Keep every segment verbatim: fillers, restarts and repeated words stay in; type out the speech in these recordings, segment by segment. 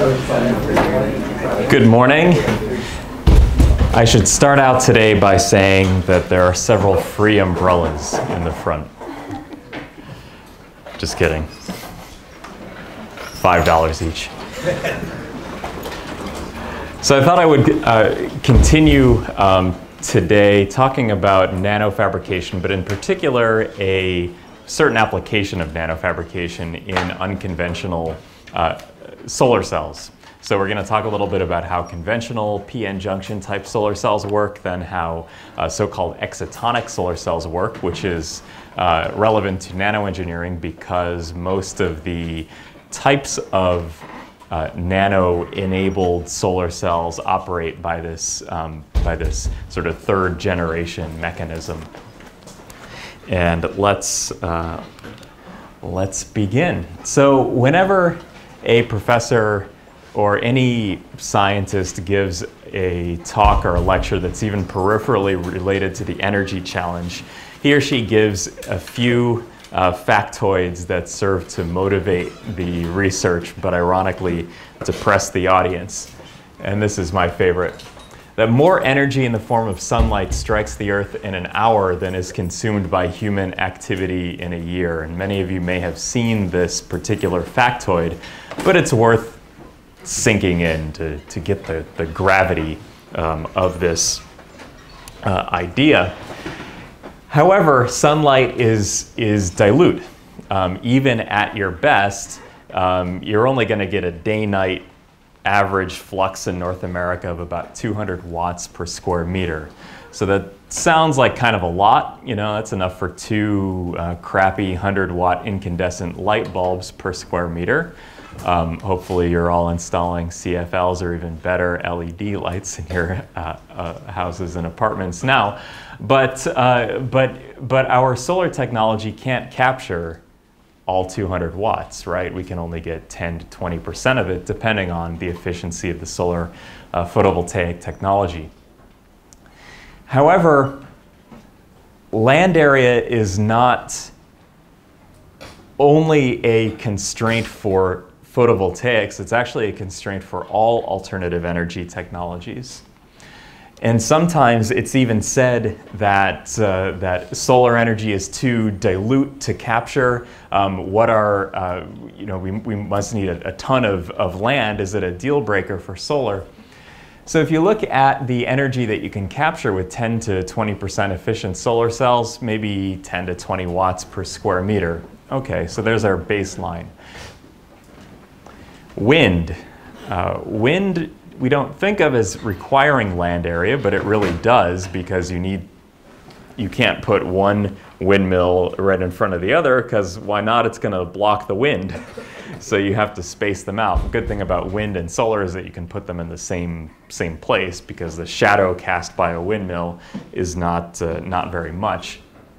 Good morning. I should start out today by saying that there are several free umbrellas in the front. Just kidding. Five dollars each. So I thought I would uh, continue um, today talking about nanofabrication, but in particular a certain application of nanofabrication in unconventional uh, solar cells. So we're going to talk a little bit about how conventional P N junction type solar cells work, then how uh, so-called excitonic solar cells work, which is uh, relevant to nanoengineering because most of the types of uh, nano-enabled solar cells operate by this, um, by this sort of third generation mechanism. And let's, uh, let's begin. So whenever a professor or any scientist gives a talk or a lecture that's even peripherally related to the energy challenge, he or she gives a few uh, factoids that serve to motivate the research, but ironically depress the audience. And this is my favorite. That more energy in the form of sunlight strikes the Earth in an hour than is consumed by human activity in a year. And many of you may have seen this particular factoid, but it's worth sinking in to, to get the, the gravity um, of this uh, idea. However, sunlight is, is dilute. Um, even at your best, um, you're only going to get a day-night average flux in North America of about two hundred watts per square meter. So that sounds like kind of a lot. You know, that's enough for two uh, crappy one hundred watt incandescent light bulbs per square meter. Um, hopefully you're all installing C F Ls or even better L E D lights in your uh, uh, houses and apartments now. But, uh, but, but our solar technology can't capture all two hundred watts, right? We can only get ten to twenty percent of it depending on the efficiency of the solar uh, photovoltaic technology. However, land area is not only a constraint for photovoltaics, it's actually a constraint for all alternative energy technologies. And sometimes it's even said that, uh, that solar energy is too dilute to capture. Um, what are, uh, you know, we, we must need a, a ton of, of land. Is it a deal breaker for solar? So if you look at the energy that you can capture with ten to twenty percent efficient solar cells, maybe ten to twenty watts per square meter. Okay, so there's our baseline. Wind. Uh, wind we don't think of as requiring land area, but it really does because you need, you can't put one windmill right in front of the other because why not? It's going to block the wind. So you have to space them out. The good thing about wind and solar is that you can put them in the same, same place because the shadow cast by a windmill is not, uh, not very much.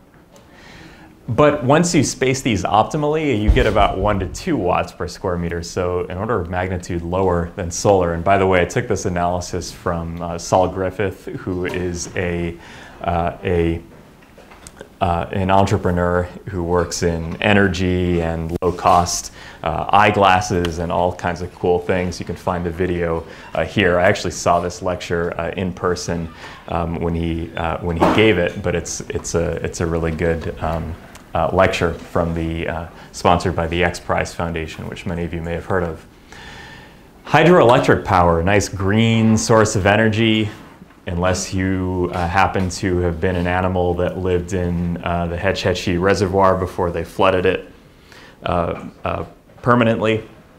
But once you space these optimally, you get about one to two watts per square meter, so an order of magnitude lower than solar. And by the way, I took this analysis from uh, Saul Griffith, who is a, uh, a, uh, an entrepreneur who works in energy and low-cost uh, eyeglasses and all kinds of cool things. You can find the video uh, here. I actually saw this lecture uh, in person um, when he uh, when he gave it, but it's it's a it's a really good Um, Uh, lecture from the, uh, sponsored by the X Prize Foundation, which many of you may have heard of. Hydroelectric power, a nice green source of energy, unless you uh, happen to have been an animal that lived in uh, the Hetch Hetchy Reservoir before they flooded it uh, uh, permanently.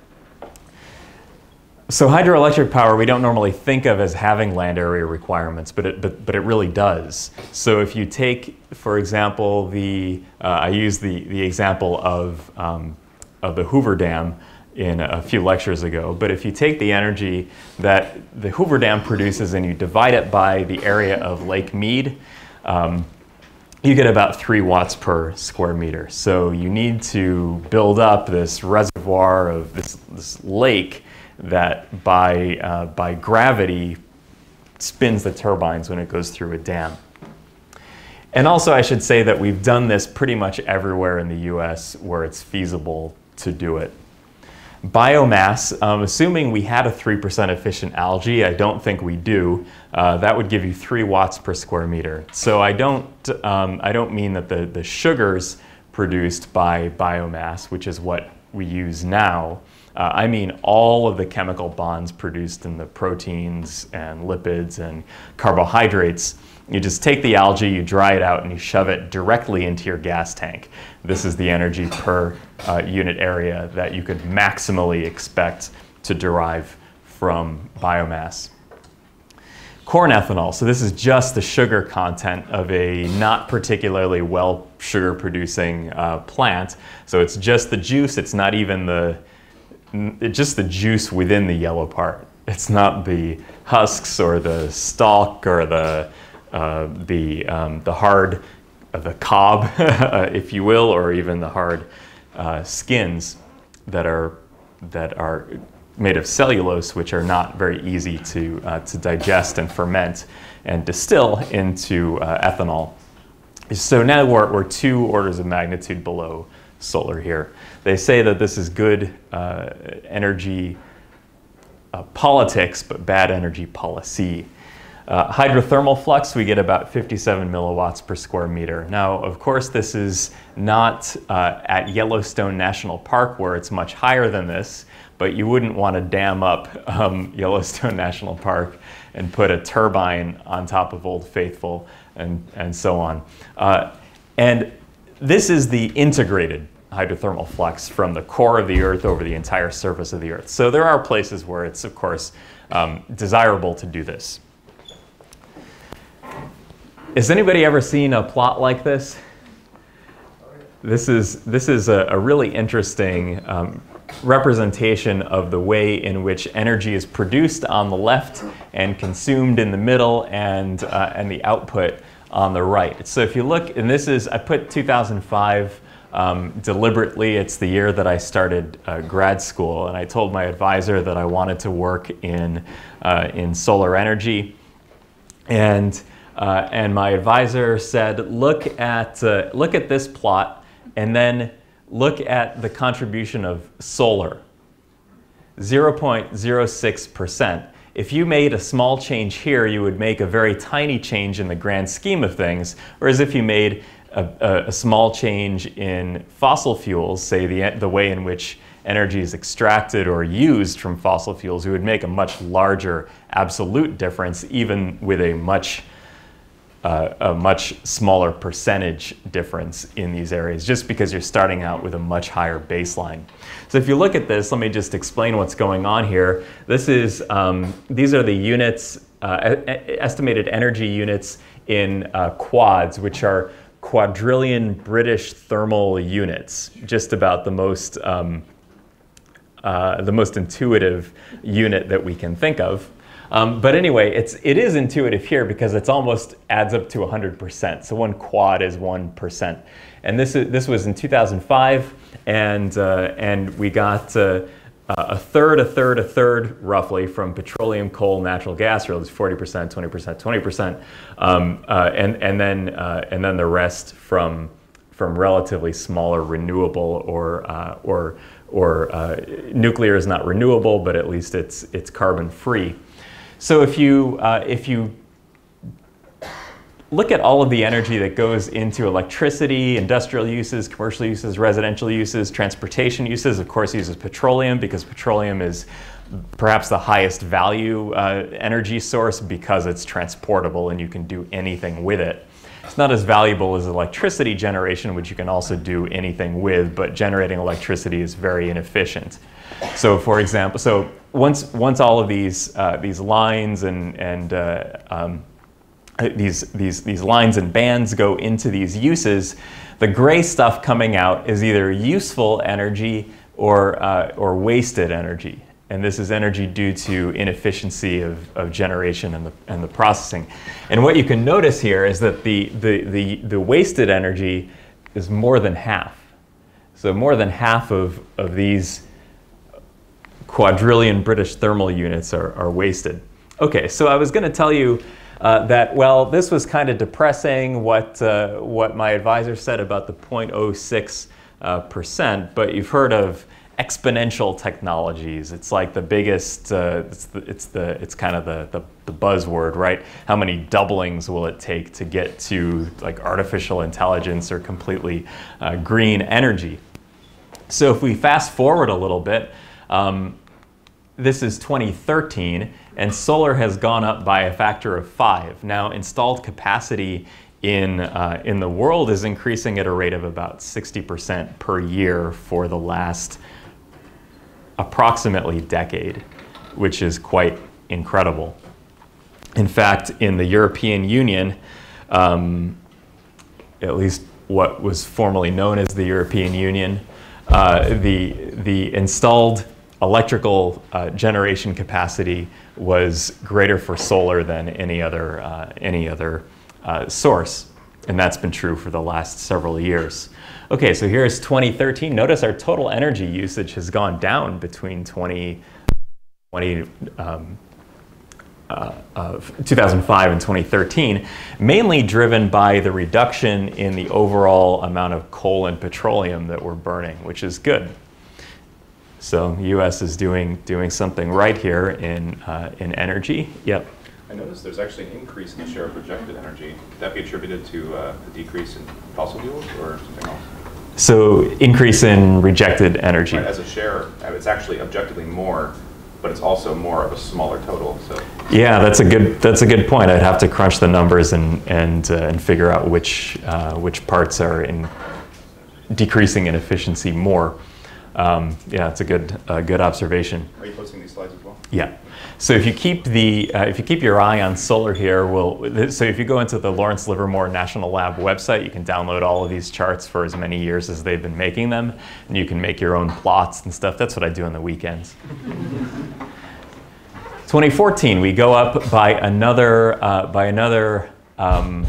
So hydroelectric power we don't normally think of as having land area requirements, but it, but, but it really does. So if you take, for example, the, uh, I use the, the example of, um, of the Hoover Dam in a few lectures ago, but if you take the energy that the Hoover Dam produces and you divide it by the area of Lake Mead, um, you get about three watts per square meter. So you need to build up this reservoir of this, this lake that by, uh, by gravity spins the turbines when it goes through a dam. And also I should say that we've done this pretty much everywhere in the U S where it's feasible to do it. Biomass, um, assuming we had a three percent efficient algae, I don't think we do, uh, that would give you three watts per square meter. So I don't, um, I don't mean that the, the sugars produced by biomass, which is what we use now, uh, I mean all of the chemical bonds produced in the proteins and lipids and carbohydrates. You just take the algae, you dry it out, and you shove it directly into your gas tank. This is the energy per uh, unit area that you could maximally expect to derive from biomass. Corn ethanol, so this is just the sugar content of a not particularly well sugar producing uh, plant. So it's just the juice, it's not even the, it's just the juice within the yellow part. It's not the husks or the stalk or the Uh, the, um, the hard, uh, the cob, if you will, or even the hard uh, skins that are, that are made of cellulose, which are not very easy to, uh, to digest and ferment and distill into uh, ethanol. So now we're, we're two orders of magnitude below solar here. They say that this is good uh, energy uh, politics, but bad energy policy. Uh, hydrothermal flux, we get about fifty-seven milliwatts per square meter. Now, of course, this is not uh, at Yellowstone National Park, where it's much higher than this, but you wouldn't want to dam up um, Yellowstone National Park and put a turbine on top of Old Faithful and, and so on. Uh, and this is the integrated hydrothermal flux from the core of the Earth over the entire surface of the Earth. So there are places where it's, of course, um, desirable to do this. Has anybody ever seen a plot like this? This is, this is a, a really interesting um, representation of the way in which energy is produced on the left and consumed in the middle, and, uh, and the output on the right. So if you look, and this is, I put two thousand five um, deliberately, it's the year that I started uh, grad school, and I told my advisor that I wanted to work in, uh, in solar energy. And Uh, and my advisor said, look at, uh, look at this plot and then look at the contribution of solar, zero point zero six percent. If you made a small change here, you would make a very tiny change in the grand scheme of things, whereas if you made a, a, a small change in fossil fuels, say the, the way in which energy is extracted or used from fossil fuels, you would make a much larger absolute difference, even with a much Uh, a much smaller percentage difference in these areas, just because you're starting out with a much higher baseline. So if you look at this, let me just explain what's going on here. This is, um, these are the units, uh, estimated energy units in uh, quads, which are quadrillion British thermal units, just about the most, um, uh, the most intuitive unit that we can think of. Um, but anyway, it's, it is intuitive here because it's almost adds up to one hundred percent. So one quad is one percent. And this, is, this was in two thousand five, and, uh, and we got uh, a third, a third, a third, roughly, from petroleum, coal, natural gas, or at least forty percent, twenty percent, twenty percent, um, uh, and, and, then, uh, and then the rest from, from relatively smaller renewable, or, uh, or, or uh, nuclear is not renewable, but at least it's, it's carbon-free. So if you, uh, if you look at all of the energy that goes into electricity, industrial uses, commercial uses, residential uses, transportation uses, of course uses petroleum, because petroleum is perhaps the highest value uh, energy source because it's transportable and you can do anything with it. It's not as valuable as electricity generation, which you can also do anything with, but generating electricity is very inefficient. So for example, so once, once all of these, uh, these lines and, and uh, um, these, these, these lines and bands go into these uses, the gray stuff coming out is either useful energy or, uh, or wasted energy. And this is energy due to inefficiency of, of generation and the, and the processing. And what you can notice here is that the, the, the, the wasted energy is more than half. So more than half of, of these quadrillion British thermal units are, are wasted. Okay, so I was going to tell you uh, that, well, this was kind of depressing, what, uh, what my advisor said about the zero point zero six percent, uh, but you've heard of exponential technologies. It's like the biggest, uh, it's, the, it's, the, it's kind of the, the, the buzzword, right? How many doublings will it take to get to like artificial intelligence or completely uh, green energy? So if we fast forward a little bit, um, this is twenty thirteen, and solar has gone up by a factor of five. Now, installed capacity in, uh, in the world is increasing at a rate of about sixty percent per year for the last approximately decade, which is quite incredible. In fact, in the European Union, um, at least what was formerly known as the European Union, uh, the, the installed electrical uh, generation capacity was greater for solar than any other, uh, any other uh, source. And that's been true for the last several years. Okay, so here's twenty thirteen. Notice our total energy usage has gone down between twenty, twenty, um, uh, uh, two thousand five and twenty thirteen, mainly driven by the reduction in the overall amount of coal and petroleum that we're burning, which is good. So the U S is doing, doing something right here in, uh, in energy. Yep. I noticed there's actually an increase in the share of rejected energy. Could that be attributed to uh, a decrease in fossil fuels or something else? So increase in rejected energy. Right, as a share, it's actually objectively more, but it's also more of a smaller total. So yeah, that's a good that's a good point. I'd have to crunch the numbers and and uh, and figure out which uh, which parts are in decreasing in efficiency more. Um, yeah, it's a good uh, good observation. Are you posting these slides as well? Yeah. So if you keep the uh, if you keep your eye on solar here, we'll, so if you go into the Lawrence Livermore National Lab website, you can download all of these charts for as many years as they've been making them, and you can make your own plots and stuff. That's what I do on the weekends. twenty fourteen, we go up by another uh, by another um,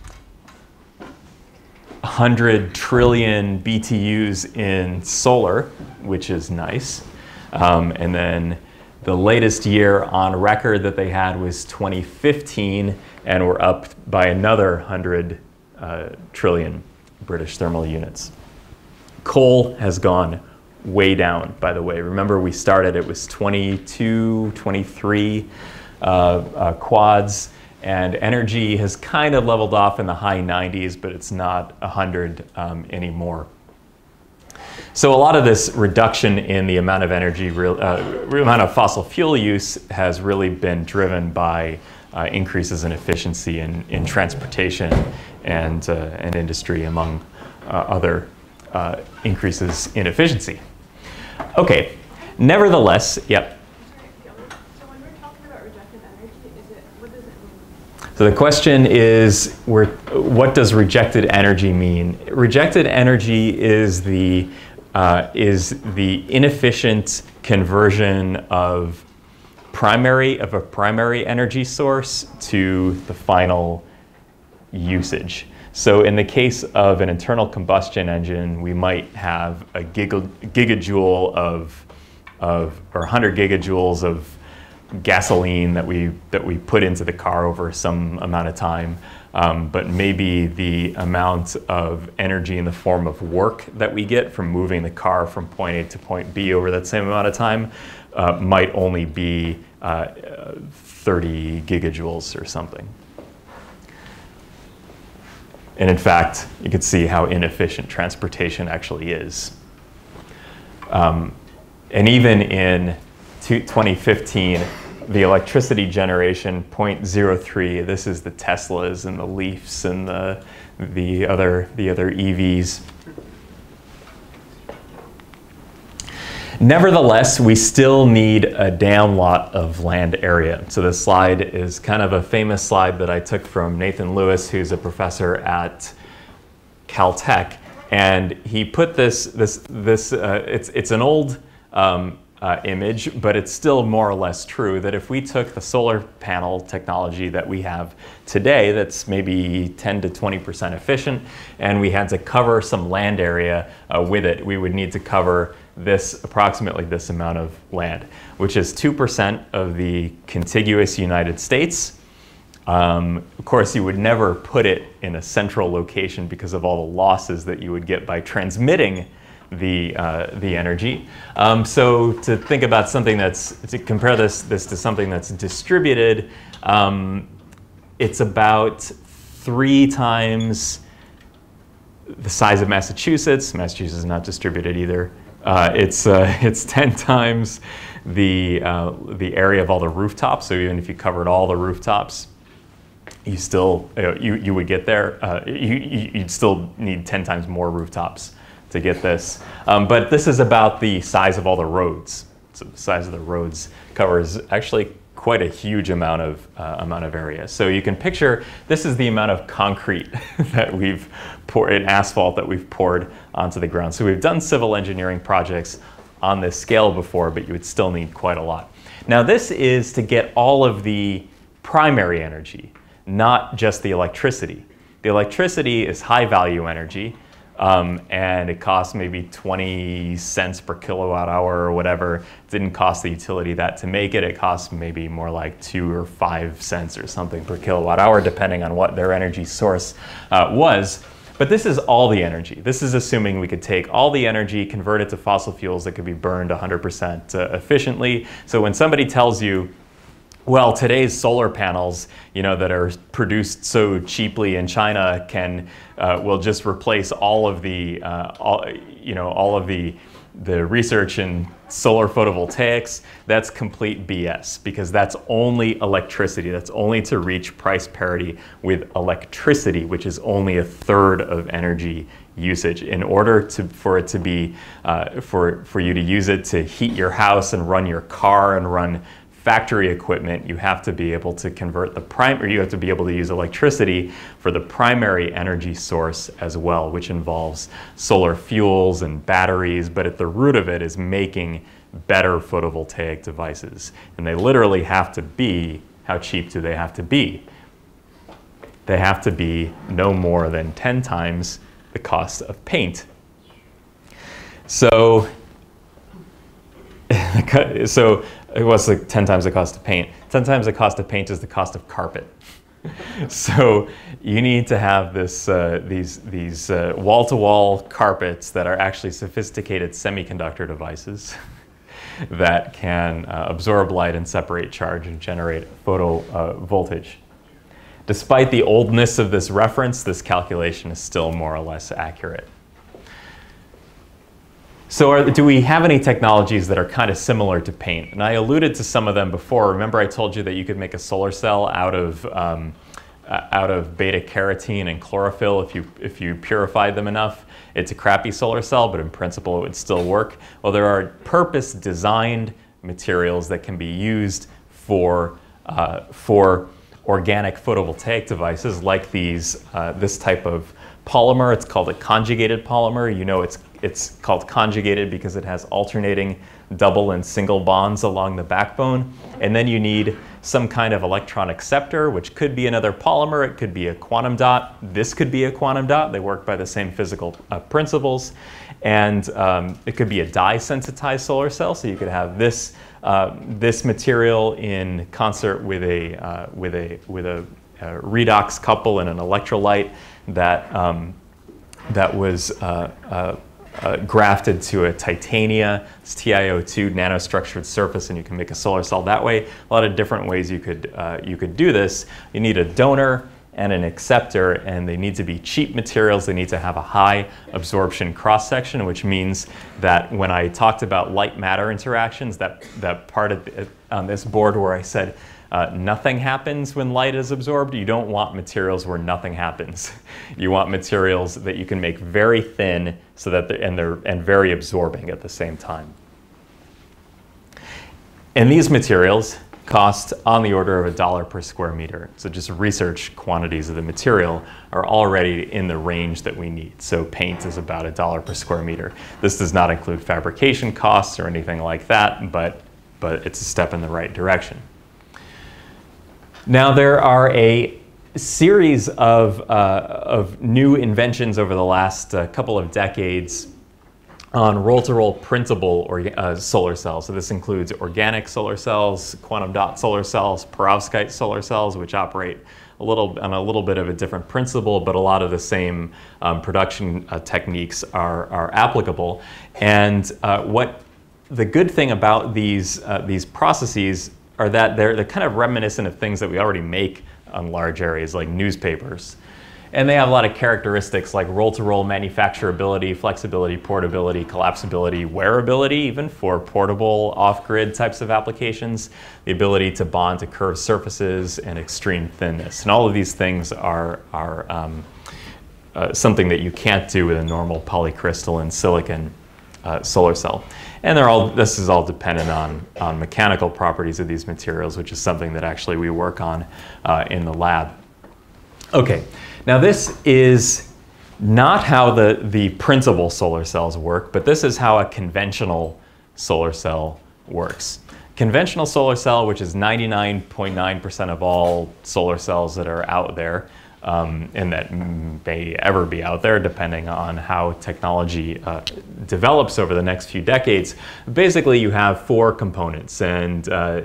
one hundred trillion B T Us in solar, which is nice, um, and then the latest year on record that they had was twenty fifteen, and we're up by another one hundred uh, trillion British thermal units. Coal has gone way down, by the way. Remember, we started, it was twenty-two, twenty-three uh, uh, quads, and energy has kind of leveled off in the high nineties, but it's not one hundred um, anymore. So a lot of this reduction in the amount of energy, real, uh, amount of fossil fuel use has really been driven by uh, increases in efficiency in, in transportation and, uh, and industry, among uh, other uh, increases in efficiency. Okay, nevertheless, yep. So when we're talking about rejected energy, is it, what does it mean? So the question is, we're, what does rejected energy mean? Rejected energy is the Uh, is the inefficient conversion of primary of a primary energy source to the final usage. So in the case of an internal combustion engine, we might have a giga, gigajoule of, of or one hundred gigajoules of gasoline that we that we put into the car over some amount of time. Um, but maybe the amount of energy in the form of work that we get from moving the car from point A to point B over that same amount of time uh, might only be uh, thirty gigajoules or something. And in fact, you can see how inefficient transportation actually is. Um, and even in twenty fifteen, the electricity generation, zero point zero three, this is the Teslas and the Leafs and the, the, other, the other E Vs. Nevertheless, we still need a damn lot of land area. So this slide is kind of a famous slide that I took from Nathan Lewis, who's a professor at Caltech. And he put this, this, this uh, it's, it's an old um, Uh, image, but it's still more or less true that if we took the solar panel technology that we have today, that's maybe ten to twenty percent efficient, and we had to cover some land area uh, with it, we would need to cover this, approximately this amount of land, which is two percent of the contiguous United States. Um, of course, you would never put it in a central location because of all the losses that you would get by transmitting the, uh, the energy. Um, so to think about something that's, to compare this, this to something that's distributed, um, it's about three times the size of Massachusetts. Massachusetts is not distributed either. Uh, it's, uh, it's ten times the, uh, the area of all the rooftops. So even if you covered all the rooftops, you still, you, know, you, you would get there. Uh, you, you'd still need ten times more rooftops to get this. Um, but this is about the size of all the roads. So the size of the roads covers actually quite a huge amount of, uh, amount of area. So you can picture, this is the amount of concrete that we've poured, in asphalt that we've poured onto the ground. So we've done civil engineering projects on this scale before, but you would still need quite a lot. Now this is to get all of the primary energy, not just the electricity. The electricity is high value energy, um, and it costs maybe twenty cents per kilowatt hour or whatever. It didn't cost the utility that to make it. It costs maybe more like two or five cents or something per kilowatt hour, depending on what their energy source uh, was. But this is all the energy. This is assuming we could take all the energy, convert it to fossil fuels that could be burned one hundred percent uh, efficiently. So when somebody tells you, well, today's solar panels, you know, that are produced so cheaply in China can, uh, will just replace all of the, uh, all, you know, all of the, the research in solar photovoltaics. That's complete B S, because that's only electricity. That's only to reach price parity with electricity, which is only a third of energy usage. In order to, for it to be, uh, for, for you to use it to heat your house and run your car and run factory equipment, you have to be able to convert the prime, or you have to be able to use electricity for the primary energy source as well, which involves solar fuels and batteries, but at the root of it is making better photovoltaic devices. And they literally have to be, how cheap do they have to be? They have to be no more than ten times the cost of paint. So, so it was like ten times the cost of paint. ten times the cost of paint is the cost of carpet. So you need to have this, uh, these, these uh, wall-to-wall carpets that are actually sophisticated semiconductor devices that can uh, absorb light and separate charge and generate photo uh, voltage. Despite the oldness of this reference, this calculation is still more or less accurate. So are, do we have any technologies that are kind of similar to paint? And I alluded to some of them before. Remember I told you that you could make a solar cell out of, um, uh, out of beta carotene and chlorophyll if you, if you purified them enough. It's a crappy solar cell, but in principle it would still work. Well, there are purpose-designed materials that can be used for, uh, for organic photovoltaic devices like these, uh, this type of polymer. It's called a conjugated polymer. You know it's It's called conjugated because it has alternating double and single bonds along the backbone. And then you need some kind of electron acceptor, which could be another polymer. It could be a quantum dot. This could be a quantum dot. They work by the same physical uh, principles. And um, it could be a dye-sensitized solar cell. So you could have this, uh, this material in concert with a, uh, with a, with a, a redox couple and an electrolyte that, um, that was uh, uh, Uh, grafted to a titania, it's T i O two nanostructured surface, and you can make a solar cell that way. A lot of different ways you could, uh, you could do this. You need a donor and an acceptor, and they need to be cheap materials. They need to have a high absorption cross-section, which means that when I talked about light-matter interactions, that, that part of the, on this board where I said Uh, nothing happens when light is absorbed, you don't want materials where nothing happens. You want materials that you can make very thin so that they're, and, they're, and very absorbing at the same time. And these materials cost on the order of a dollar per square meter. So just research quantities of the material are already in the range that we need. So paint is about a dollar per square meter. This does not include fabrication costs or anything like that, but, but it's a step in the right direction. Now there are a series of, uh, of new inventions over the last uh, couple of decades on roll-to-roll printable or, uh, solar cells. So this includes organic solar cells, quantum dot solar cells, perovskite solar cells, which operate a little on a little bit of a different principle, but a lot of the same um, production uh, techniques are, are applicable. And uh, what the good thing about these, uh, these processes are that they're, they're kind of reminiscent of things that we already make on large areas, like newspapers. And they have a lot of characteristics like roll-to-roll manufacturability, flexibility, portability, collapsibility, wearability, even for portable off-grid types of applications, the ability to bond to curved surfaces, and extreme thinness. And all of these things are, are um, uh, something that you can't do with a normal polycrystalline silicon uh, solar cell. And they're all, this is all dependent on, on mechanical properties of these materials, which is something that actually we work on uh, in the lab. Okay. Now this is not how the, the printable solar cells work, but this is how a conventional solar cell works. Conventional solar cell, which is ninety-nine point nine percent of all solar cells that are out there, um, and that may ever be out there depending on how technology uh, develops over the next few decades. Basically you have four components, and uh,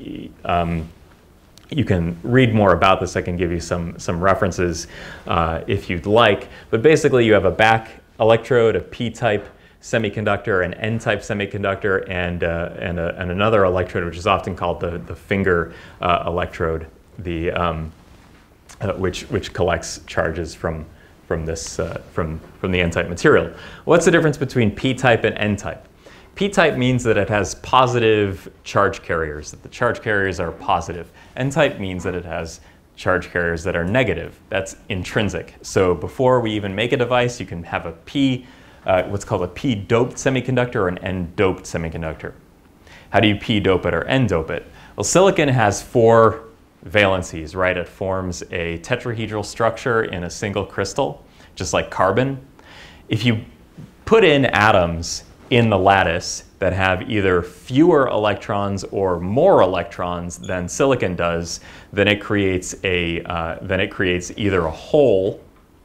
um, you can read more about this. I can give you some, some references uh, if you'd like. But basically, you have a back electrode, a P-type semiconductor, an N-type semiconductor, and, uh, and, a, and another electrode, which is often called the, the finger uh, electrode, the, um, uh, which, which collects charges from, from, this, uh, from, from the N-type material. What's the difference between P-type and N-type? P-type means that it has positive charge carriers, that the charge carriers are positive. N-type means that it has charge carriers that are negative. That's intrinsic. So before we even make a device, you can have a P, uh, what's called a P-doped semiconductor or an N-doped semiconductor. How do you P-dope it or N-dope it? Well, silicon has four valencies, right? It forms a tetrahedral structure in a single crystal, just like carbon. If you put in atoms in the lattice that have either fewer electrons or more electrons than silicon does, then it creates a uh, then it creates either a hole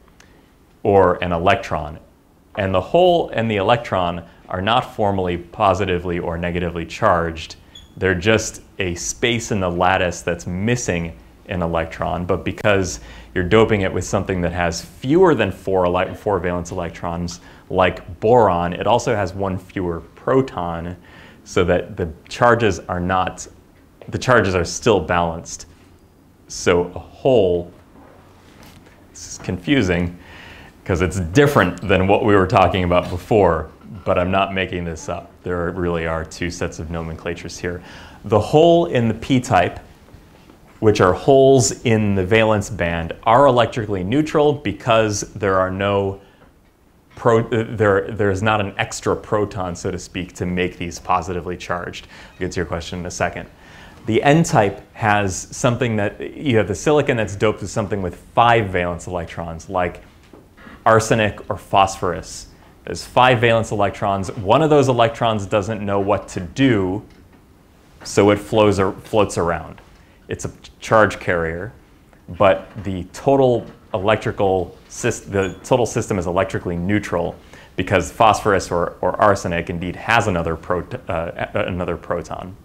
or an electron. And the hole and the electron are not formally positively or negatively charged. They're just a space in the lattice that's missing an electron, but because you're doping it with something that has fewer than four, four valence electrons, like boron, it also has one fewer proton, so that the charges are not, the charges are still balanced. So a hole, this is confusing, because it's different than what we were talking about before, but I'm not making this up. There really are two sets of nomenclatures here. The hole in the P-type, which are holes in the valence band, are electrically neutral because there are no pro, there, there's not an extra proton, so to speak, to make these positively charged. I'll get to your question in a second. The N-type has something that, you have the silicon that's doped with something with five valence electrons, like arsenic or phosphorus. There's five valence electrons. One of those electrons doesn't know what to do, so it flows or floats around. It's a charge carrier, but the total electrical system, the total system is electrically neutral because phosphorus or, or arsenic indeed has another, prot uh, another proton.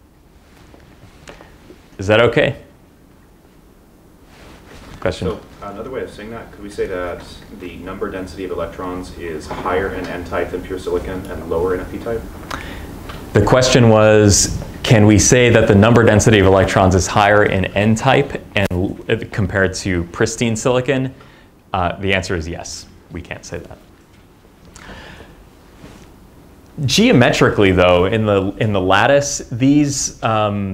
Is that okay? Question? So another way of saying that, could we say that the number density of electrons is higher in N-type than pure silicon and lower in a P-type? The question was, can we say that the number density of electrons is higher in N-type and compared to pristine silicon? Uh, the answer is yes. We can't say that. Geometrically, though, in the in the lattice, these um,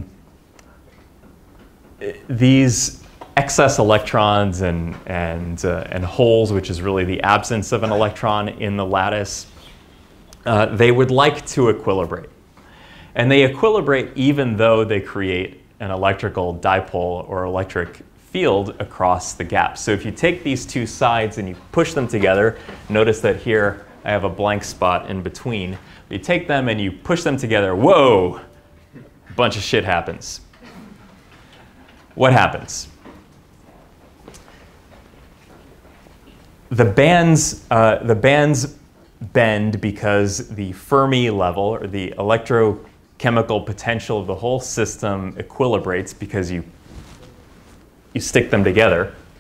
these excess electrons and and uh, and holes, which is really the absence of an electron in the lattice, uh, they would like to equilibrate. And they equilibrate even though they create an electrical dipole or electric field across the gap. So if you take these two sides and you push them together, notice that here I have a blank spot in between. You take them and you push them together, whoa, a bunch of shit happens. What happens? The bands, uh, the bands bend because the Fermi level, or the electrochemical potential of the whole system, equilibrates because you, you stick them together,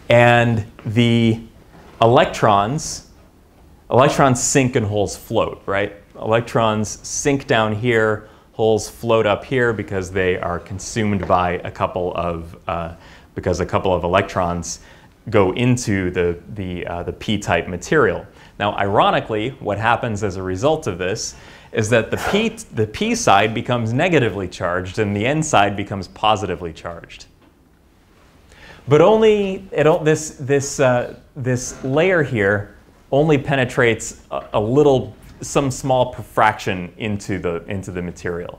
And the electrons, electrons sink and holes float, right? Electrons sink down here, holes float up here because they are consumed by a couple of, uh, because a couple of electrons go into the, the, uh, the p-type material. Now, ironically, what happens as a result of this is that the p, the p side becomes negatively charged and the n side becomes positively charged. But only, it, this, this, uh, this layer here only penetrates a, a little, some small fraction into the, into the material.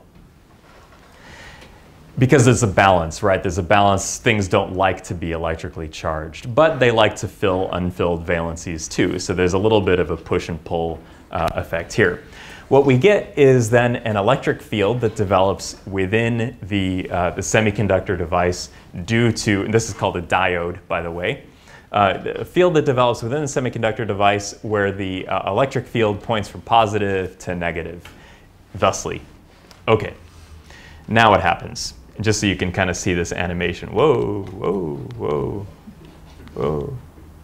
Because there's a balance, right? There's a balance. Things don't like to be electrically charged, but they like to fill unfilled valencies too. So there's a little bit of a push and pull uh, effect here. What we get is then an electric field that develops within the, uh, the semiconductor device due to, and this is called a diode, by the way, uh, a field that develops within the semiconductor device where the uh, electric field points from positive to negative, thusly. Okay, now what happens? Just so you can kind of see this animation. Whoa, whoa, whoa, whoa,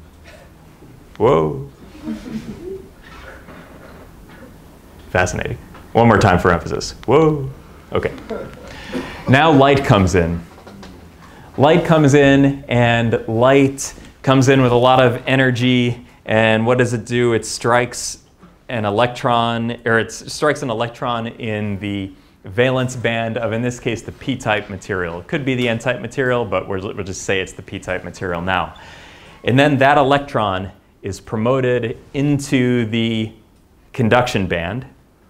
whoa. Fascinating. One more time for emphasis. Whoa. Okay. Now light comes in. Light comes in, and light comes in with a lot of energy. And what does it do? It strikes an electron, or it strikes an electron in the valence band of, in this case, the p-type material. It could be the n-type material, but we're, we'll just say it's the p-type material now. And then that electron is promoted into the conduction band.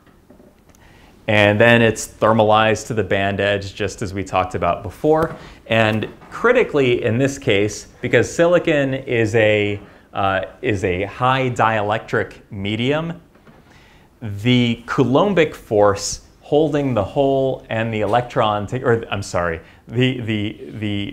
And then it's thermalized to the band edge, just as we talked about before. And critically, in this case, because silicon is a, uh, is a high dielectric medium, the Coulombic force holding the hole and the electron, to, or I'm sorry, the, the, the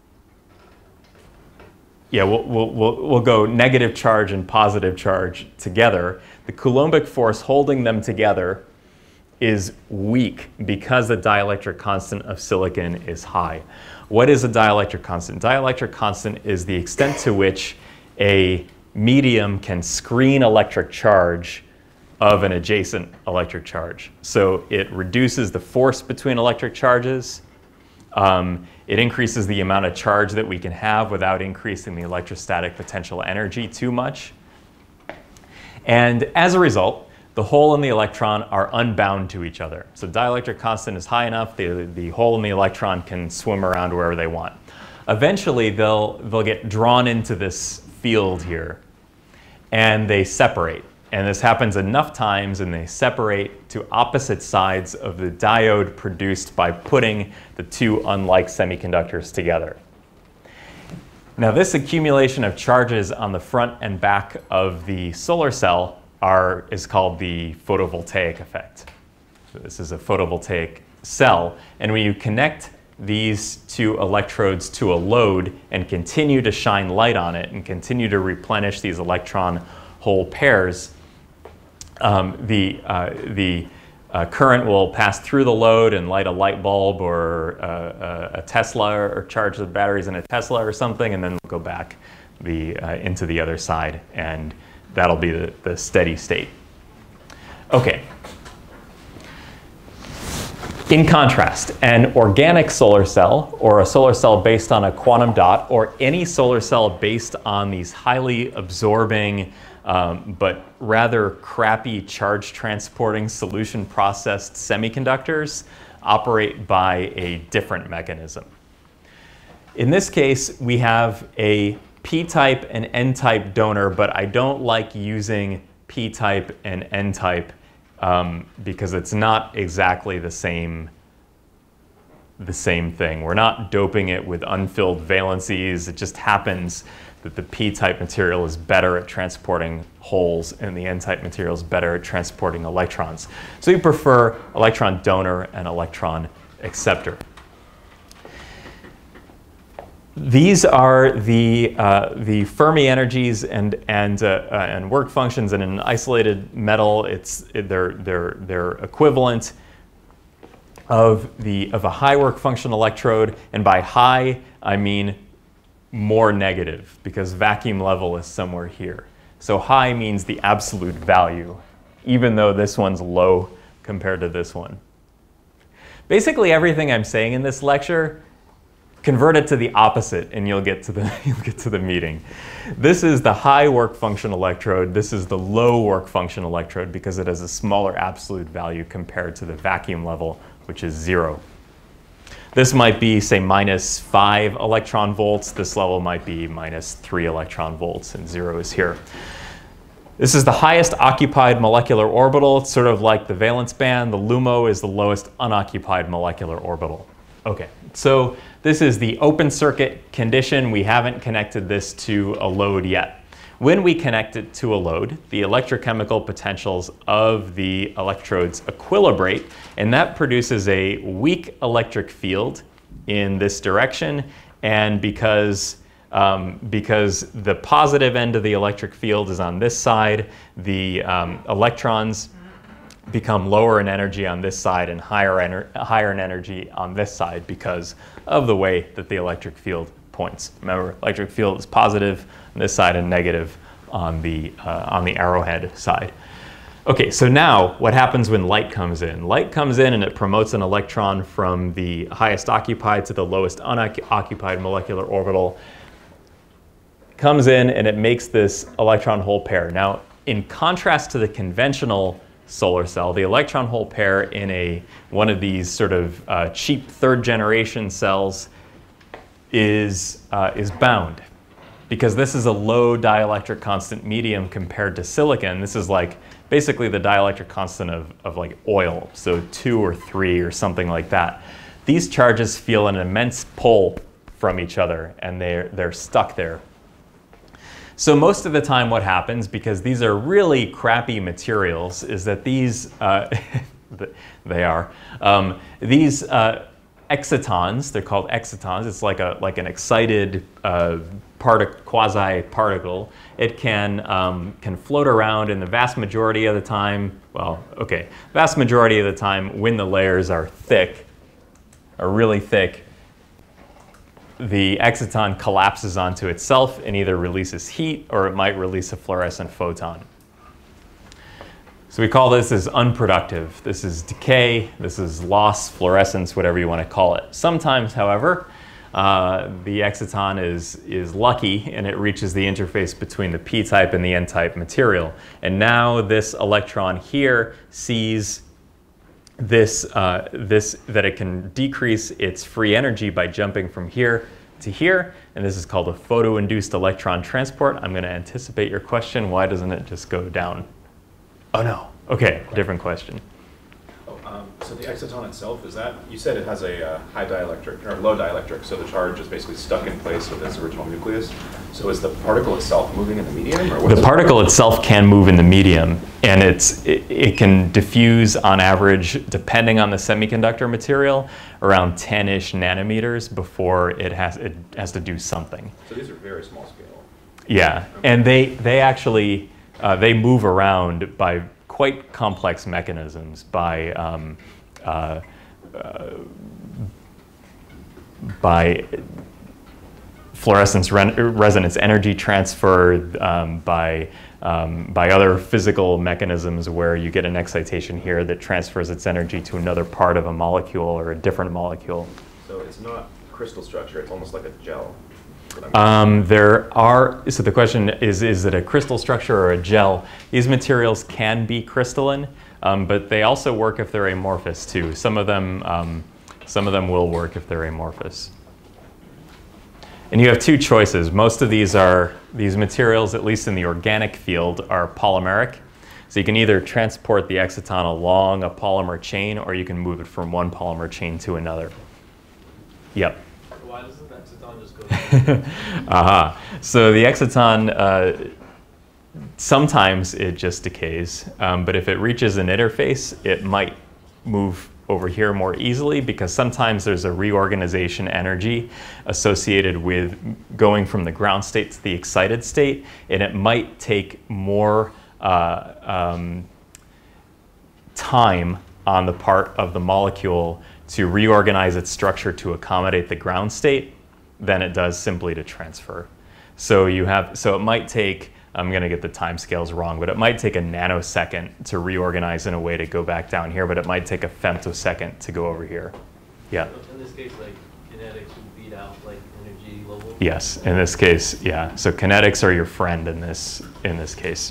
yeah, we'll, we'll, we'll go negative charge and positive charge together. The Coulombic force holding them together is weak because the dielectric constant of silicon is high. What is a dielectric constant? Dielectric constant is the extent to which a medium can screen electric charge of an adjacent electric charge. So it reduces the force between electric charges. Um, it increases the amount of charge that we can have without increasing the electrostatic potential energy too much. And as a result, the hole and the electron are unbound to each other. So dielectric constant is high enough, the, the hole and the electron can swim around wherever they want. Eventually, they'll, they'll get drawn into this field here, and they separate. And this happens enough times, and they separate to opposite sides of the diode produced by putting the two unlike semiconductors together. Now, this accumulation of charges on the front and back of the solar cell are, is called the photovoltaic effect. So this is a photovoltaic cell, and when you connect these two electrodes to a load and continue to shine light on it and continue to replenish these electron hole pairs, um, the, uh, the uh, current will pass through the load and light a light bulb or uh, a Tesla, or charge the batteries in a Tesla or something, and then we'll go back the, uh, into the other side, and that'll be the, the steady state. Okay. In contrast, an organic solar cell, or a solar cell based on a quantum dot, or any solar cell based on these highly absorbing um, but rather crappy charge transporting solution processed semiconductors, operate by a different mechanism. In this case, we have a p-type and n-type donor, but I don't like using p-type and n-type um, because it's not exactly the same, the same thing. We're not doping it with unfilled valencies. It just happens that the p-type material is better at transporting holes and the n-type material is better at transporting electrons. So we prefer electron donor and electron acceptor. These are the, uh, the Fermi energies and, and, uh, uh, and work functions in an isolated metal. It's, they're, they're, they're equivalent of, the, of a high work function electrode. And by high, I mean more negative because vacuum level is somewhere here. So high means the absolute value, even though this one's low compared to this one. Basically everything I'm saying in this lecture, convert it to the opposite and you'll get to the, you'll get to the meeting. This is the high work function electrode. This is the low work function electrode because it has a smaller absolute value compared to the vacuum level, which is zero. This might be, say, minus five electron volts. This level might be minus three electron volts, and zero is here. This is the highest occupied molecular orbital. It's sort of like the valence band. The LUMO is the lowest unoccupied molecular orbital. Okay, so this is the open circuit condition. We haven't connected this to a load yet. When we connect it to a load, the electrochemical potentials of the electrodes equilibrate, and that produces a weak electric field in this direction. And because Um, because the positive end of the electric field is on this side, the um, electrons become lower in energy on this side and higher, ener higher in energy on this side because of the way that the electric field points. Remember, electric field is positive on this side and negative on the, uh, on the arrowhead side. Okay, so now what happens when light comes in? Light comes in and it promotes an electron from the highest occupied to the lowest unoccupied molecular orbital. Comes in and it makes this electron hole pair. Now, in contrast to the conventional solar cell, the electron hole pair in a one of these sort of uh, cheap third generation cells is, uh, is bound because this is a low dielectric constant medium compared to silicon. This is like basically the dielectric constant of, of like oil, so two or three or something like that. These charges feel an immense pull from each other and they're, they're stuck there. So most of the time what happens, because these are really crappy materials, is that these, uh, they are, um, these uh, excitons, they're called excitons, it's like, a, like an excited uh, partic quasi-particle. It can, um, can float around in the vast majority of the time, well, okay, vast majority of the time when the layers are thick, are really thick, the exciton collapses onto itself and either releases heat or it might release a fluorescent photon. So we call this as unproductive. This is decay, this is loss, fluorescence, whatever you want to call it. Sometimes, however, uh, the exciton is, is lucky and it reaches the interface between the p-type and the n-type material. And now this electron here sees This, uh, this, that it can decrease its free energy by jumping from here to here, and this is called a photo-induced electron transport. I'm going to anticipate your question. Why doesn't it just go down? Oh no. Okay, different question. Oh, um, so the exciton itself, is that, you said it has a uh, high dielectric, or low dielectric, so the charge is basically stuck in place with its original nucleus. So is the particle itself moving in the medium? Or what the particle it? itself can move in the medium, and it's, it, it can diffuse on average, depending on the semiconductor material, around ten-ish nanometers before it has, it has to do something. So these are very small scale. Yeah, okay. And they, they actually, uh, they move around by quite complex mechanisms, by, um, uh, uh, by fluorescence resonance energy transfer, um, by, um, by other physical mechanisms where you get an excitation here that transfers its energy to another part of a molecule or a different molecule. So it's not crystal structure, it's almost like a gel. Um, there are, so the question is, is it a crystal structure or a gel? These materials can be crystalline, um, but they also work if they're amorphous too. Some of them, um, some of them will work if they're amorphous. And you have two choices. Most of these are, these materials, at least in the organic field, are polymeric. So you can either transport the exciton along a polymer chain or you can move it from one polymer chain to another. Yep. Why doesn't the exciton just go Aha. Uh-huh. So the exciton, uh, sometimes it just decays, um, but if it reaches an interface, it might move over here more easily because sometimes there's a reorganization energy associated with going from the ground state to the excited state, and it might take more uh, um, time on the part of the molecule to reorganize its structure to accommodate the ground state than it does simply to transfer. So you have, so it might take, I'm going to get the time scales wrong, but it might take a nanosecond to reorganize in a way to go back down here, but it might take a femtosecond to go over here. Yeah. So in this case, like kinetics would beat out like energy level. Yes, in this case, yeah. So kinetics are your friend in this in this case.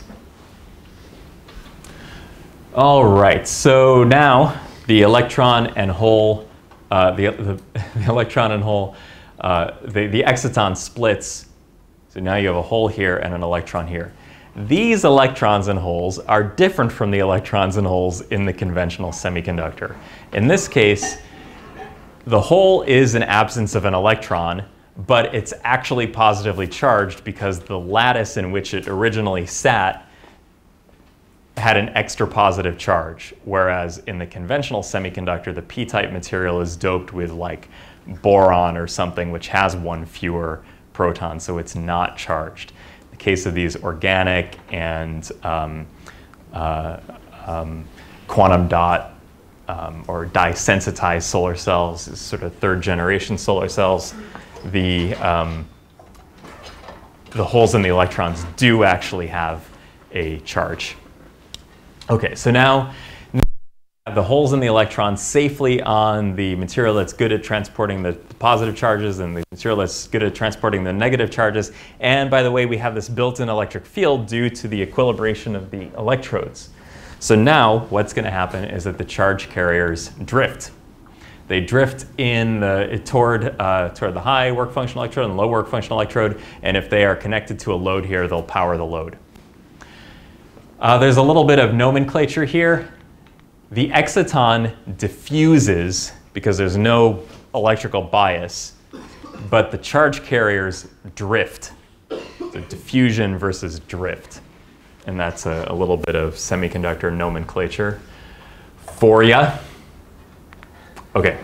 All right. So now the electron and hole, uh, the, the the electron and hole, uh, the the exciton splits. So now you have a hole here and an electron here. These electrons and holes are different from the electrons and holes in the conventional semiconductor. In this case, the hole is an absence of an electron, but it's actually positively charged because the lattice in which it originally sat had an extra positive charge, whereas in the conventional semiconductor, the p-type material is doped with like boron or something, which has one fewer proton, so it's not charged. In the case of these organic and um, uh, um, quantum dot um, or dye-sensitized solar cells, sort of third generation solar cells, the, um, the holes in the electrons do actually have a charge. Okay, so now the holes in the electrons safely on the material that's good at transporting the positive charges and the material that's good at transporting the negative charges. And by the way, we have this built-in electric field due to the equilibration of the electrodes. So now what's going to happen is that the charge carriers drift. They drift in the, toward, uh, toward the high work function electrode and low work function electrode. And if they are connected to a load here, they'll power the load. Uh, there's a little bit of nomenclature here. The exciton diffuses because there's no electrical bias, but the charge carriers drift. So diffusion versus drift. And that's a, a little bit of semiconductor nomenclature for you. Okay.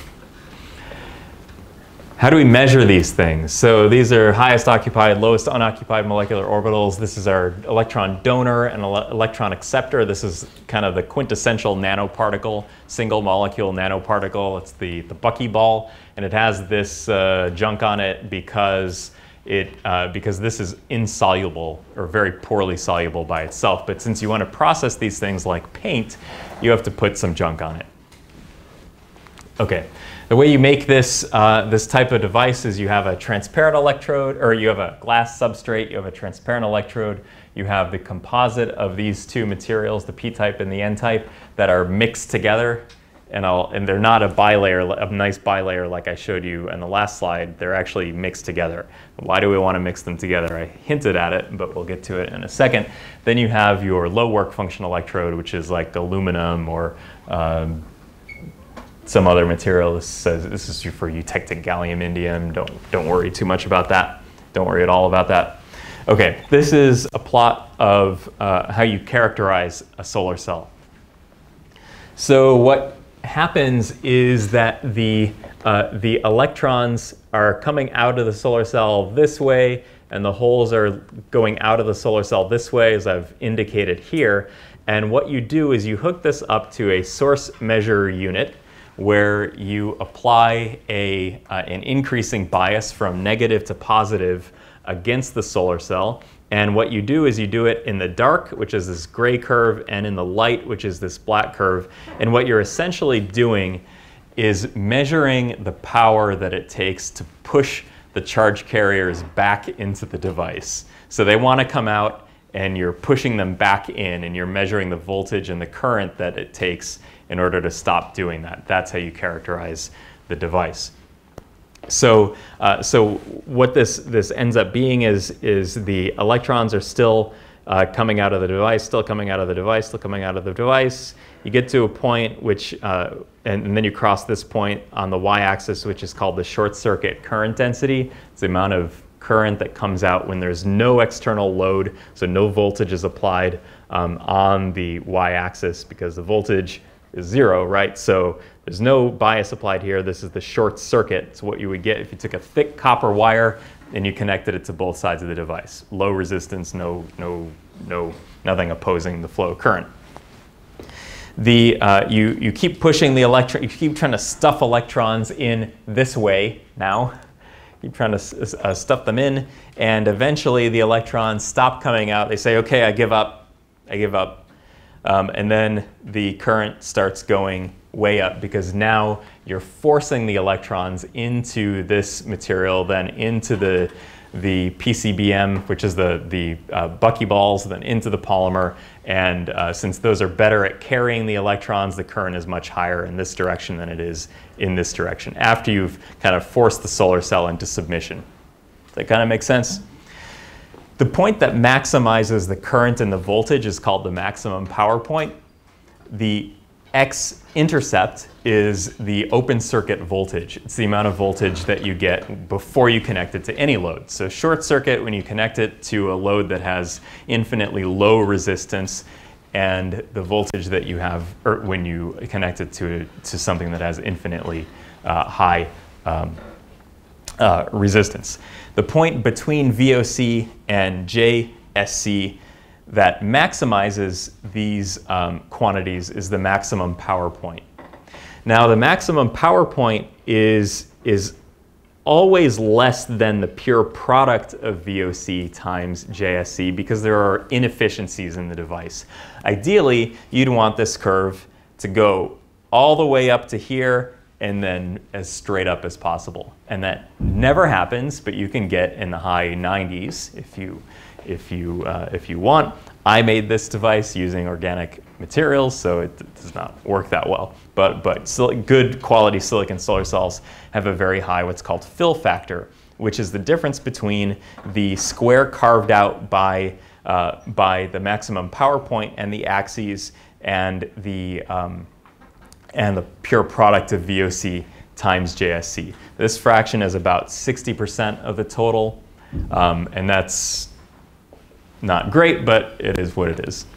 How do we measure these things? So these are highest occupied, lowest unoccupied molecular orbitals. This is our electron donor and ele electron acceptor. This is kind of the quintessential nanoparticle, single molecule nanoparticle. It's the, the buckyball, and it has this uh, junk on it because, it, uh, because this is insoluble or very poorly soluble by itself. But since you want to process these things like paint, you have to put some junk on it. Okay. The way you make this, uh, this type of device is you have a transparent electrode, or you have a glass substrate, you have a transparent electrode, you have the composite of these two materials, the p-type and the n-type, that are mixed together. And, I'll, and they're not a bilayer, a nice bilayer like I showed you in the last slide. They're actually mixed together. Why do we want to mix them together? I hinted at it, but we'll get to it in a second. Then you have your low work function electrode, which is like aluminum or um, some other material. This says this is for eutectic gallium indium. Don't don't worry too much about that. Don't worry at all about that. Okay, this is a plot of uh, how you characterize a solar cell. So what happens is that the uh, the electrons are coming out of the solar cell this way, and the holes are going out of the solar cell this way, as I've indicated here. And what you do is you hook this up to a source measure unit, where you apply a, uh, an increasing bias from negative to positive against the solar cell. And what you do is you do it in the dark, which is this gray curve, and in the light, which is this black curve. And what you're essentially doing is measuring the power that it takes to push the charge carriers back into the device. So they want to come out, and you're pushing them back in, and you're measuring the voltage and the current that it takes in order to stop doing that. That's how you characterize the device. So, uh, so what this, this ends up being is, is the electrons are still uh, coming out of the device, still coming out of the device, still coming out of the device. You get to a point which, uh, and, and then you cross this point on the y-axis, which is called the short circuit current density. It's the amount of current that comes out when there's no external load, so no voltage is applied um, on the y-axis because the voltage is zero, right? So there's no bias applied here. This is the short circuit. It's what you would get if you took a thick copper wire and you connected it to both sides of the device. Low resistance, no, no, no, nothing opposing the flow of current. The, uh, you, you keep pushing the electron, you keep trying to stuff electrons in this way now, keep trying to uh, stuff them in, and eventually the electrons stop coming out. They say, okay, I give up, I give up. Um, and then the current starts going way up because now you're forcing the electrons into this material, then into the, the P C B M, which is the, the uh, buckyballs, then into the polymer. And uh, since those are better at carrying the electrons, the current is much higher in this direction than it is in this direction, after you've kind of forced the solar cell into submission. Does that kind of make sense? The point that maximizes the current and the voltage is called the maximum power point. The x-intercept is the open circuit voltage. It's the amount of voltage that you get before you connect it to any load. So short circuit, when you connect it to a load that has infinitely low resistance, and the voltage that you have or when you connect it to, to something that has infinitely uh, high um, uh, resistance. The point between V O C and J S C that maximizes these um, quantities is the maximum power point. Now, the maximum power point is, is always less than the pure product of V O C times J S C because there are inefficiencies in the device. Ideally, you'd want this curve to go all the way up to here and then as straight up as possible. And that never happens, but you can get in the high nineties if you, if you, uh, if you want. I made this device using organic materials, so it does not work that well. But, but good quality silicon solar cells have a very high what's called fill factor, which is the difference between the square carved out by, uh, by the maximum power point and the axes and the, um, and the pure product of V O C times J S C. This fraction is about sixty percent of the total, um, and that's not great, but it is what it is.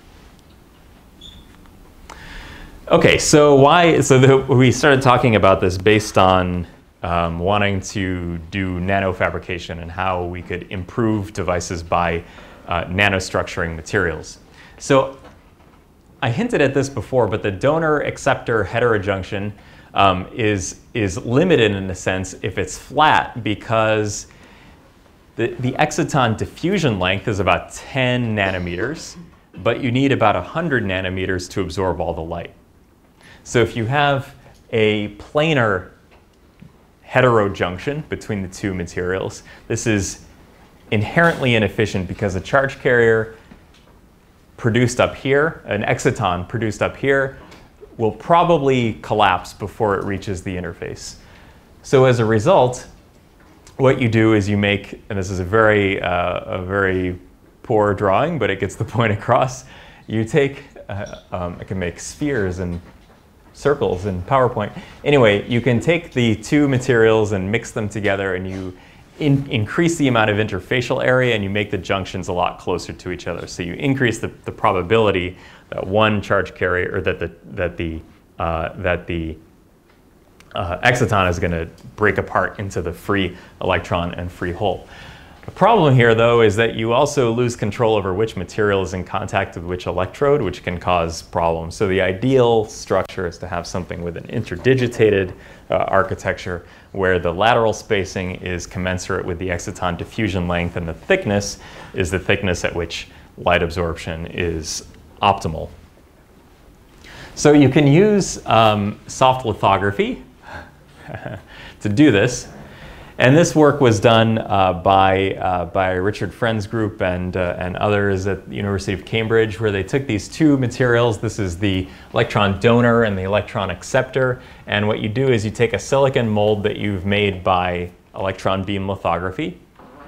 Okay, so why, so the, we started talking about this based on um, wanting to do nanofabrication and how we could improve devices by uh, nanostructuring materials. So I hinted at this before, but the donor-acceptor heterojunction um, is, is limited in a sense if it's flat because the, the exciton diffusion length is about ten nanometers, but you need about one hundred nanometers to absorb all the light. So if you have a planar heterojunction between the two materials, this is inherently inefficient because a charge carrier produced up here, an exciton produced up here, will probably collapse before it reaches the interface. So as a result, what you do is you make, and this is a very, uh, a very poor drawing, but it gets the point across. You take, uh, um, I can make spheres and circles in PowerPoint. Anyway, you can take the two materials and mix them together, and you In, increase the amount of interfacial area and you make the junctions a lot closer to each other. So you increase the, the probability that one charge carrier, or that the, that the, uh, that the uh, exciton is going to break apart into the free electron and free hole. The problem here, though, is that you also lose control over which material is in contact with which electrode, which can cause problems. So the ideal structure is to have something with an interdigitated uh, architecture where the lateral spacing is commensurate with the exciton diffusion length and the thickness is the thickness at which light absorption is optimal. So you can use um, soft lithography to do this. And this work was done uh, by, uh, by Richard Friend's group and, uh, and others at the University of Cambridge, where they took these two materials. This is the electron donor and the electron acceptor. And what you do is you take a silicon mold that you've made by electron beam lithography,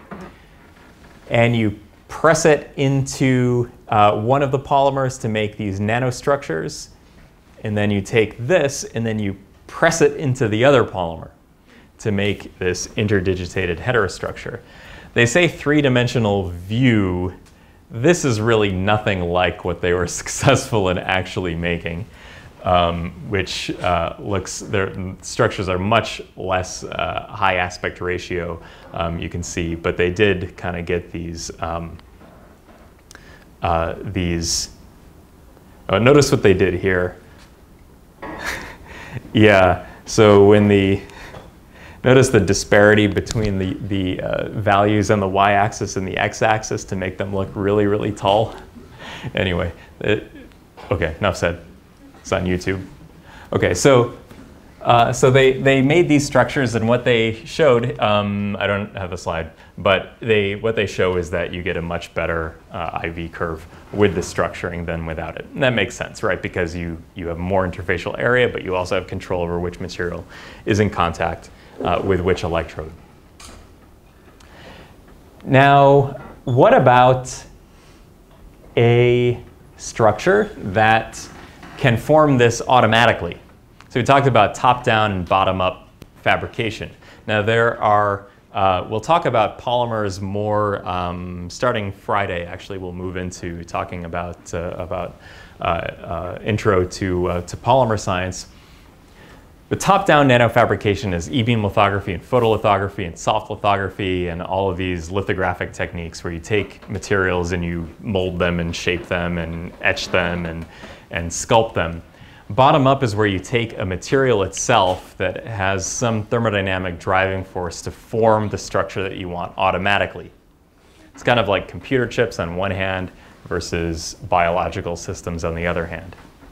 and you press it into uh, one of the polymers to make these nanostructures. And then you take this and then you press it into the other polymer to make this interdigitated heterostructure. They say three-dimensional view. This is really nothing like what they were successful in actually making, um, which uh, looks, their structures are much less uh, high aspect ratio, um, you can see, but they did kind of get these, um, uh, these, oh, notice what they did here. Yeah, so when the, Notice the disparity between the, the uh, values on the y-axis and the x-axis to make them look really, really tall. Anyway, it, okay, enough said. It's on YouTube. Okay, so uh, so they, they made these structures, and what they showed, um, I don't have the slide, but they what they show is that you get a much better uh, I V curve with the structuring than without it. And that makes sense, right? Because you, you have more interfacial area, but you also have control over which material is in contact uh, with which electrode. Now, what about a structure that can form this automatically? So we talked about top-down and bottom-up fabrication. Now there are, uh, we'll talk about polymers more um, starting Friday. Actually, we'll move into talking about, uh, about uh, uh, intro to, uh, to polymer science. The top-down nanofabrication is e-beam lithography and photolithography and soft lithography and all of these lithographic techniques where you take materials and you mold them and shape them and etch them and, and sculpt them. Bottom up is where you take a material itself that has some thermodynamic driving force to form the structure that you want automatically. It's kind of like computer chips on one hand versus biological systems on the other hand.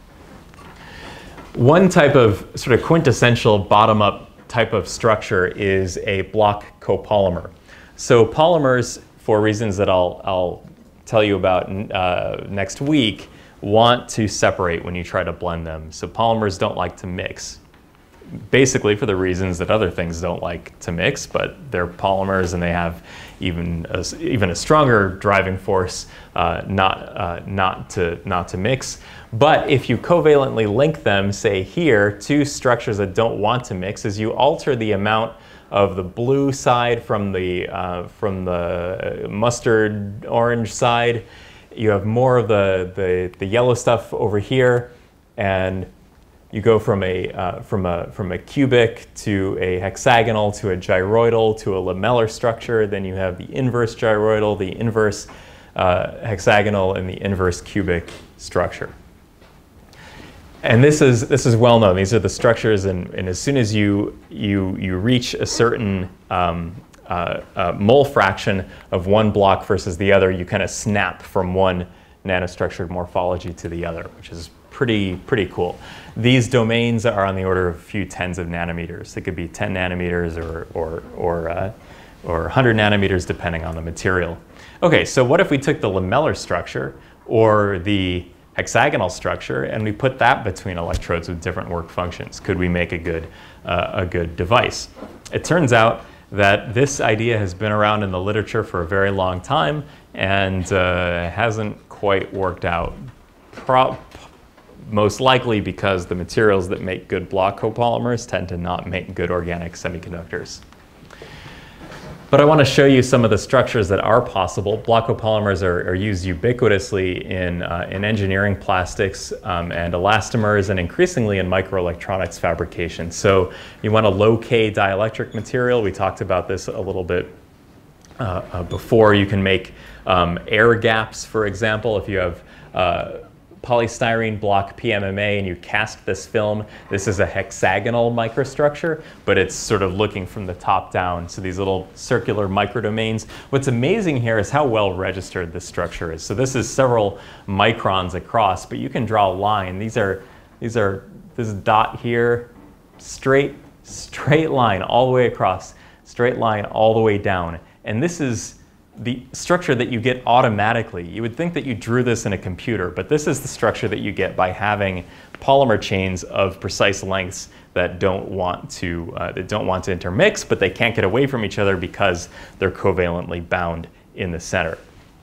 One type of sort of quintessential bottom-up type of structure is a block copolymer. So polymers, for reasons that I'll, I'll tell you about uh, next week, want to separate when you try to blend them. So polymers don't like to mix, basically for the reasons that other things don't like to mix, but they're polymers and they have even a, even a stronger driving force uh, not, uh, not, to, not to mix. But if you covalently link them, say here, two structures that don't want to mix, as you alter the amount of the blue side from the, uh, from the mustard orange side, you have more of the, the, the yellow stuff over here, and you go from a, uh, from, a, from a cubic to a hexagonal to a gyroidal to a lamellar structure. Then you have the inverse gyroidal, the inverse uh, hexagonal, and the inverse cubic structure. And this is, this is well known. These are the structures, and, and as soon as you, you, you reach a certain um, Uh, uh, mole fraction of one block versus the other, you kind of snap from one nanostructured morphology to the other, which is pretty, pretty cool. These domains are on the order of a few tens of nanometers. It could be ten nanometers or, or, or, uh, or one hundred nanometers depending on the material. Okay, so what if we took the lamellar structure or the hexagonal structure and we put that between electrodes with different work functions? Could we make a good, uh, a good device? It turns out that this idea has been around in the literature for a very long time and uh, hasn't quite worked out. Pro most likely because the materials that make good block copolymers tend to not make good organic semiconductors. But I want to show you some of the structures that are possible. Block copolymers are, are used ubiquitously in, uh, in engineering plastics um, and elastomers, and increasingly in microelectronics fabrication. So you want a low K dielectric material. We talked about this a little bit uh, uh, before. You can make um, air gaps, for example, if you have uh, polystyrene block P M M A and you cast this film. This is a hexagonal microstructure, but it's sort of looking from the top down. So these little circular microdomains. What's amazing here is how well registered this structure is. So this is several microns across, but you can draw a line. These are, these are, this dot here, straight, straight line all the way across, straight line all the way down. And this is the structure that you get automatically. You would think that you drew this in a computer, but this is the structure that you get by having polymer chains of precise lengths that don't want to uh, that don't want to intermix, but they can't get away from each other because they're covalently bound in the center.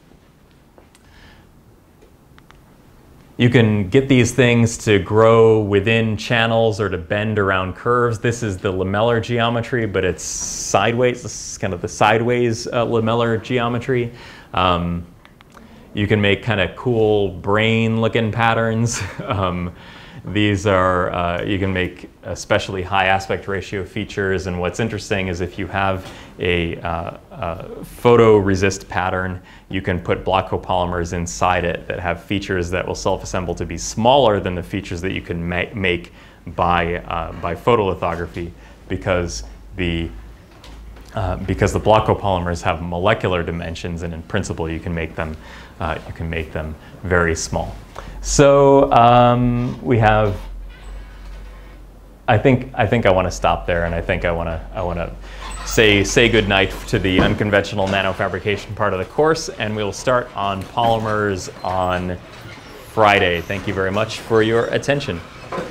You can get these things to grow within channels or to bend around curves. This is the lamellar geometry, but it's sideways. This is kind of the sideways uh, lamellar geometry. Um, you can make kind of cool brain-looking patterns. um, these are, uh, you can make especially high aspect ratio features, and what's interesting is if you have a, uh, a photoresist pattern, you can put block copolymers inside it that have features that will self-assemble to be smaller than the features that you can ma make by, uh, by photolithography, because the uh, because the block copolymers have molecular dimensions, and in principle you can make them uh, you can make them very small. So um, we have. I think I think I want to stop there, and I think I want to I want to say say good night to the unconventional nanofabrication part of the course, and we'll start on polymers on Friday. Thank you very much for your attention.